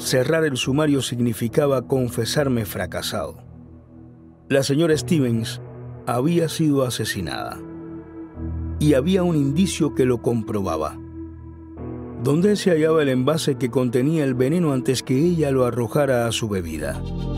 Cerrar el sumario significaba confesarme fracasado. La señora Stevens había sido asesinada. Y había un indicio que lo comprobaba. ¿Dónde se hallaba el envase que contenía el veneno antes que ella lo arrojara a su bebida?